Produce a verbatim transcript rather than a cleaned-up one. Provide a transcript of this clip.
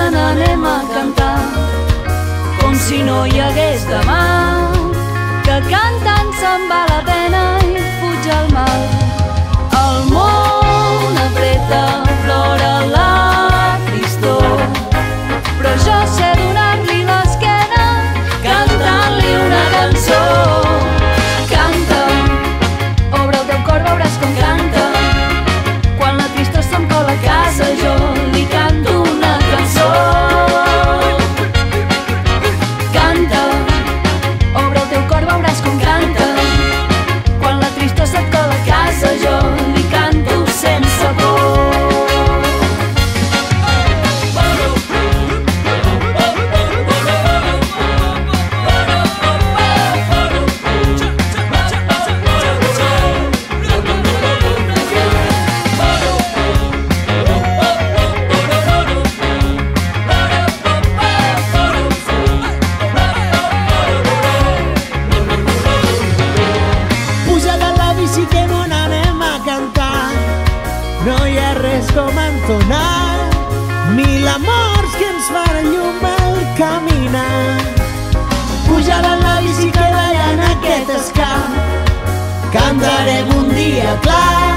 se n'anem a cantar, com si no hi hagués demà, que cantant se'n va la pena i fuig el mal. El món apreta, plora la tristor, però jo sé donar-li l'esquena cantant-li una cançó. Canta, obre el teu cor, veuràs com canta. Quan la tristor se'm cola a casa, jo li canto una cançó. Canta, obre el teu cor, veuràs com canta. Quan la tristor se't cola a casa, jo li canto sense por. No hi ha res com entonar mil amors que ens faran llum al caminar. Pujant en la bici que ballant aquest escap, cantarem un dia clar.